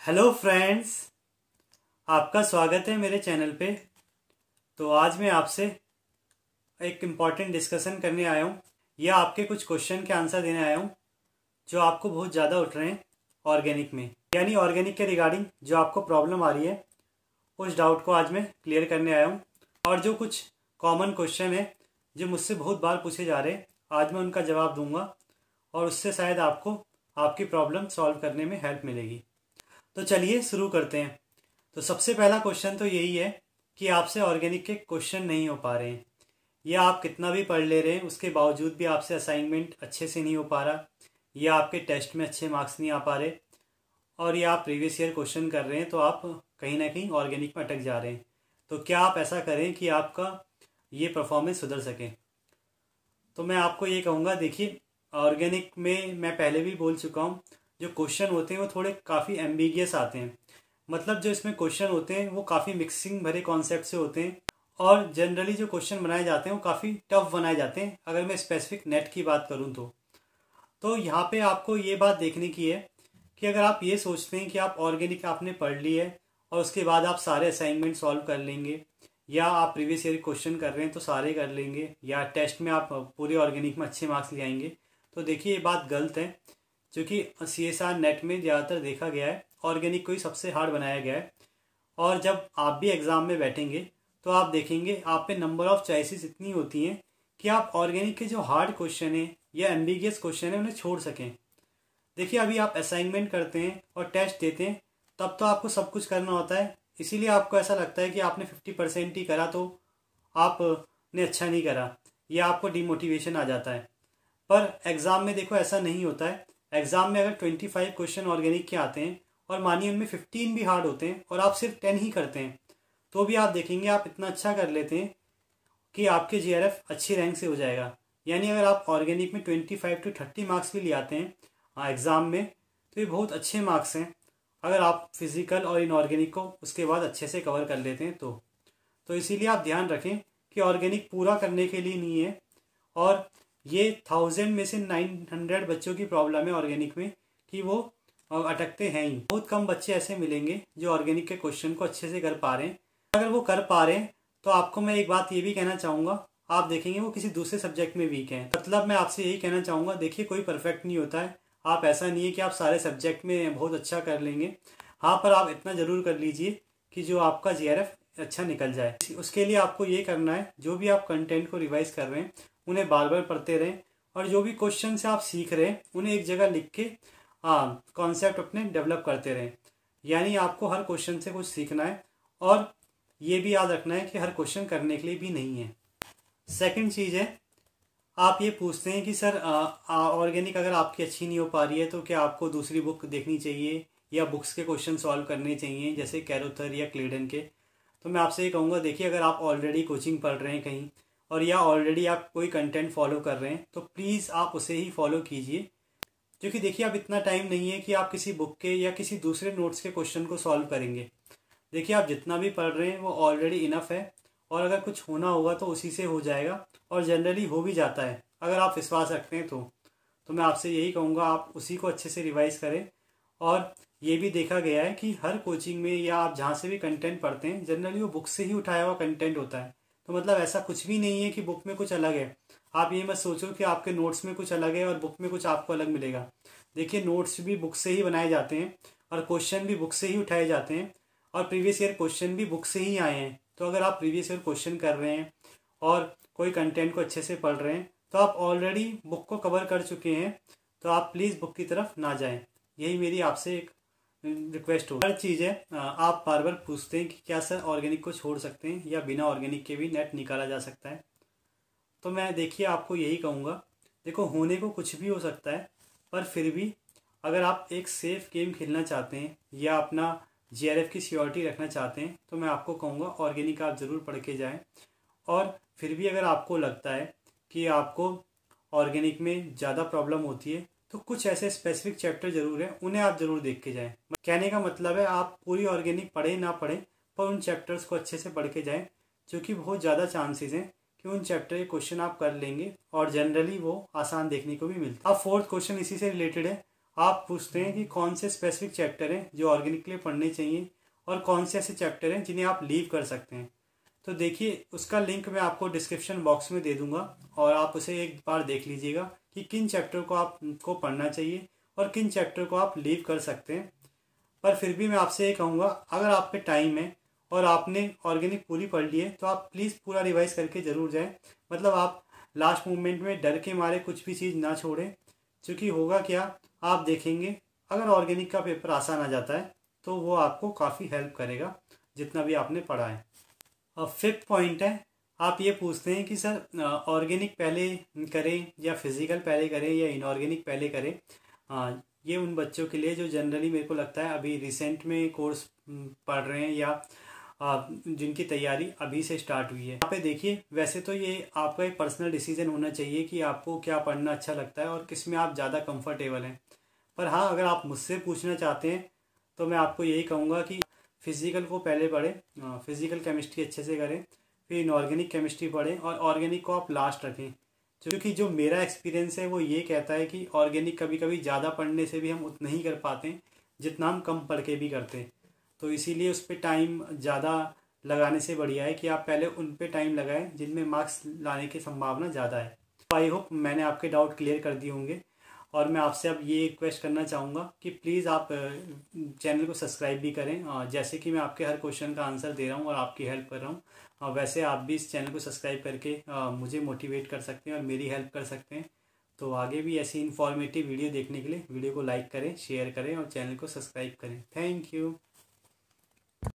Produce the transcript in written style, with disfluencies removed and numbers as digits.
Hello friends, आपका स्वागत है मेरे चैनल पे। तो आज मैं आपसे एक इम्पॉर्टेंट डिस्कशन करने आया हूँ या आपके कुछ क्वेश्चन के आंसर देने आया हूँ जो आपको बहुत ज़्यादा उठ रहे हैं ऑर्गेनिक में, यानी ऑर्गेनिक के रिगार्डिंग जो आपको प्रॉब्लम आ रही है उस डाउट को आज मैं क्लियर करने आया हूँ। और जो कुछ कॉमन क्वेश्चन है जो मुझसे बहुत बार पूछे जा रहे हैं, आज मैं उनका जवाब दूंगा और उससे शायद आपको आपकी प्रॉब्लम सॉल्व करने में हेल्प मिलेगी। तो चलिए शुरू करते हैं। तो सबसे पहला क्वेश्चन तो यही है कि आपसे ऑर्गेनिक के क्वेश्चन नहीं हो पा रहे हैं, या आप कितना भी पढ़ ले रहे हैं उसके बावजूद भी आपसे असाइनमेंट अच्छे से नहीं हो पा रहा, या आपके टेस्ट में अच्छे मार्क्स नहीं आ पा रहे, और या आप प्रीवियस ईयर क्वेश्चन कर रहे हैं तो आप कहीं ना कहीं ऑर्गेनिक में अटक जा रहे हैं। तो क्या आप ऐसा करें कि आपका ये परफॉर्मेंस सुधर सके। तो मैं आपको ये कहूँगा, देखिए ऑर्गेनिक में मैं पहले भी बोल चुका हूँ, जो क्वेश्चन होते हैं वो थोड़े काफ़ी एम्बिगियस आते हैं। मतलब जो इसमें क्वेश्चन होते हैं वो काफ़ी मिक्सिंग भरे कॉन्सेप्ट से होते हैं, और जनरली जो क्वेश्चन बनाए जाते हैं वो काफ़ी टफ बनाए जाते हैं। अगर मैं स्पेसिफिक नेट की बात करूँ तो यहाँ पे आपको ये बात देखने की है कि अगर आप ये सोचते हैं कि आप ऑर्गेनिक आपने पढ़ ली है और उसके बाद आप सारे असाइनमेंट सॉल्व कर लेंगे, या आप प्रीवियस ईयर क्वेश्चन कर रहे हैं तो सारे कर लेंगे, या टेस्ट में आप पूरे ऑर्गेनिक में अच्छे मार्क्स ले आएंगे, तो देखिए ये बात गलत है। क्योंकि CSR नेट में ज़्यादातर देखा गया है ऑर्गेनिक को ही सबसे हार्ड बनाया गया है। और जब आप भी एग्ज़ाम में बैठेंगे तो आप देखेंगे आप पे नंबर ऑफ चॉइसेस इतनी होती हैं कि आप ऑर्गेनिक के जो हार्ड क्वेश्चन हैं या एम्बिगियस क्वेश्चन है उन्हें छोड़ सकें। देखिए अभी आप असाइनमेंट करते हैं और टेस्ट देते हैं, तब तो आपको सब कुछ करना होता है, इसीलिए आपको ऐसा लगता है कि आपने 50% ही करा तो आपने अच्छा नहीं करा, या आपको डिमोटिवेशन आ जाता है। पर एग्ज़ाम में देखो ऐसा नहीं होता है। एग्ज़ाम में अगर 25 क्वेश्चन ऑर्गेनिक के आते हैं और मानिए उनमें 15 भी हार्ड होते हैं और आप सिर्फ 10 ही करते हैं, तो भी आप देखेंगे आप इतना अच्छा कर लेते हैं कि आपके GRF अच्छी रैंक से हो जाएगा। यानी अगर आप ऑर्गेनिक में 25 to 30 मार्क्स भी ले आते हैं एग्ज़ाम में, तो ये बहुत अच्छे मार्क्स हैं अगर आप फिज़िकल और इनऑर्गेनिक को उसके बाद अच्छे से कवर कर लेते हैं तो इसीलिए आप ध्यान रखें कि ऑर्गेनिक पूरा करने के लिए नहीं है। और ये 1000 में से 900 बच्चों की प्रॉब्लम है ऑर्गेनिक में कि वो अटकते हैं ही। बहुत कम बच्चे ऐसे मिलेंगे जो ऑर्गेनिक के क्वेश्चन को अच्छे से कर पा रहे हैं। अगर वो कर पा रहे हैं तो आपको मैं एक बात ये भी कहना चाहूँगा, आप देखेंगे वो किसी दूसरे सब्जेक्ट में वीक हैं। मतलब मैं आपसे यही कहना चाहूँगा, देखिए कोई परफेक्ट नहीं होता है। आप ऐसा नहीं है कि आप सारे सब्जेक्ट में बहुत अच्छा कर लेंगे, हाँ, पर आप इतना ज़रूर कर लीजिए कि जो आपका GRF अच्छा निकल जाए। उसके लिए आपको ये करना है, जो भी आप कंटेंट को रिवाइज कर रहे हैं उन्हें बार बार पढ़ते रहें, और जो भी क्वेश्चन से आप सीख रहे हैं उन्हें एक जगह लिख के कॉन्सेप्ट अपने डेवलप करते रहें। यानी आपको हर क्वेश्चन से कुछ सीखना है, और ये भी याद रखना है कि हर क्वेश्चन करने के लिए भी नहीं है। सेकंड चीज़ है, आप ये पूछते हैं कि सर ऑर्गेनिक अगर आपकी अच्छी नहीं हो पा रही है तो क्या आपको दूसरी बुक देखनी चाहिए या बुक्स के क्वेश्चन सॉल्व करने चाहिए जैसे कैरोथर या क्लेडन के। तो मैं आपसे ये कहूँगा, देखिए अगर आप ऑलरेडी कोचिंग पढ़ रहे हैं कहीं, और या ऑलरेडी आप कोई कंटेंट फॉलो कर रहे हैं, तो प्लीज़ आप उसे ही फॉलो कीजिए। क्योंकि देखिए अब इतना टाइम नहीं है कि आप किसी बुक के या किसी दूसरे नोट्स के क्वेश्चन को सॉल्व करेंगे। देखिए आप जितना भी पढ़ रहे हैं वो ऑलरेडी इनफ है, और अगर कुछ होना होगा तो उसी से हो जाएगा, और जनरली हो भी जाता है अगर आप विश्वास रखते हैं तो मैं आपसे यही कहूँगा आप उसी को अच्छे से रिवाइज करें। और ये भी देखा गया है कि हर कोचिंग में या आप जहाँ से भी कंटेंट पढ़ते हैं जनरली वो बुक से ही उठाया हुआ कंटेंट होता है। तो मतलब ऐसा कुछ भी नहीं है कि बुक में कुछ अलग है। आप ये मत सोचो कि आपके नोट्स में कुछ अलग है और बुक में कुछ आपको अलग मिलेगा। देखिए नोट्स भी बुक से ही बनाए जाते हैं, और क्वेश्चन भी बुक से ही उठाए जाते हैं, और प्रीवियस ईयर क्वेश्चन भी बुक से ही आए हैं। तो अगर आप प्रीवियस ईयर क्वेश्चन कर रहे हैं और कोई कंटेंट को अच्छे से पढ़ रहे हैं तो आप ऑलरेडी बुक को कवर कर चुके हैं, तो आप प्लीज़ बुक की तरफ ना जाएं। यही मेरी आपसे एक रिक्वेस्ट हो। हर चीज़ है, आप बार बार पूछते हैं कि क्या सर ऑर्गेनिक को छोड़ सकते हैं या बिना ऑर्गेनिक के भी नेट निकाला जा सकता है। तो मैं देखिए आपको यही कहूँगा, देखो होने को कुछ भी हो सकता है, पर फिर भी अगर आप एक सेफ गेम खेलना चाहते हैं या अपना GRF की सिक्योरिटी रखना चाहते हैं, तो मैं आपको कहूँगा ऑर्गेनिक आप ज़रूर पढ़ के जाएँ। और फिर भी अगर आपको लगता है कि आपको ऑर्गेनिक में ज़्यादा प्रॉब्लम होती है तो कुछ ऐसे स्पेसिफिक चैप्टर जरूर हैं, उन्हें आप जरूर देख के जाएं। कहने का मतलब है आप पूरी ऑर्गेनिक पढ़े ना पढ़े, पर उन चैप्टर्स को अच्छे से पढ़ के जाएं, क्योंकि बहुत ज़्यादा चांसेस हैं कि उन चैप्टर के क्वेश्चन आप कर लेंगे, और जनरली वो आसान देखने को भी मिलता है। अब फोर्थ क्वेश्चन इसी से रिलेटेड है, आप पूछते हैं कि कौन से स्पेसिफिक चैप्टर हैं जो ऑर्गेनिक के लिए पढ़ने चाहिए और कौन से ऐसे चैप्टर हैं जिन्हें आप लीव कर सकते हैं। तो देखिए, उसका लिंक मैं आपको डिस्क्रिप्शन बॉक्स में दे दूंगा और आप उसे एक बार देख लीजिएगा कि किन चैप्टर को आपको पढ़ना चाहिए और किन चैप्टर को आप लीव कर सकते हैं। पर फिर भी मैं आपसे ये कहूँगा, अगर आप पे टाइम है और आपने ऑर्गेनिक पूरी पढ़ ली है तो आप प्लीज़ पूरा रिवाइज करके ज़रूर जाएं। मतलब आप लास्ट मोमेंट में डर के मारे कुछ भी चीज़ ना छोड़ें, क्योंकि होगा क्या, आप देखेंगे अगर ऑर्गेनिक का पेपर आसान आ जाता है तो वो आपको काफ़ी हेल्प करेगा जितना भी आपने पढ़ा है। अब फिफ्थ पॉइंट है, आप ये पूछते हैं कि सर ऑर्गेनिक पहले करें या फिजिकल पहले करें या इनऑर्गेनिक पहले करें। ये उन बच्चों के लिए जो जनरली मेरे को लगता है अभी रिसेंट में कोर्स पढ़ रहे हैं या जिनकी तैयारी अभी से स्टार्ट हुई है। यहाँ पे देखिए, वैसे तो ये आपका एक पर्सनल डिसीजन होना चाहिए कि आपको क्या पढ़ना अच्छा लगता है और किस में आप ज़्यादा कंफर्टेबल हैं। पर हाँ, अगर आप मुझसे पूछना चाहते हैं तो मैं आपको यही कहूँगा कि फिज़िकल को पहले पढ़ें, फिज़िकल केमिस्ट्री अच्छे से करें, फिर इनऑर्गेनिक केमिस्ट्री पढ़ें और ऑर्गेनिक को आप लास्ट रखें। क्योंकि जो मेरा एक्सपीरियंस है वो ये कहता है कि ऑर्गेनिक कभी कभी ज़्यादा पढ़ने से भी हम उतना ही कर पाते हैं जितना हम कम पढ़ के भी करते हैं। तो इसीलिए उस पर टाइम ज़्यादा लगाने से बढ़िया है कि आप पहले उन पे टाइम लगाएं जिनमें मार्क्स लाने की संभावना ज़्यादा है। आई होप मैंने आपके डाउट क्लियर कर दिए होंगे और मैं आपसे अब ये रिक्वेस्ट करना चाहूँगा कि प्लीज़ आप चैनल को सब्सक्राइब भी करें। जैसे कि मैं आपके हर क्वेश्चन का आंसर दे रहा हूँ और आपकी हेल्प कर रहा हूँ, वैसे आप भी इस चैनल को सब्सक्राइब करके मुझे मोटिवेट कर सकते हैं और मेरी हेल्प कर सकते हैं। तो आगे भी ऐसी इन्फॉर्मेटिव वीडियो देखने के लिए वीडियो को लाइक करें, शेयर करें और चैनल को सब्सक्राइब करें। Thank you.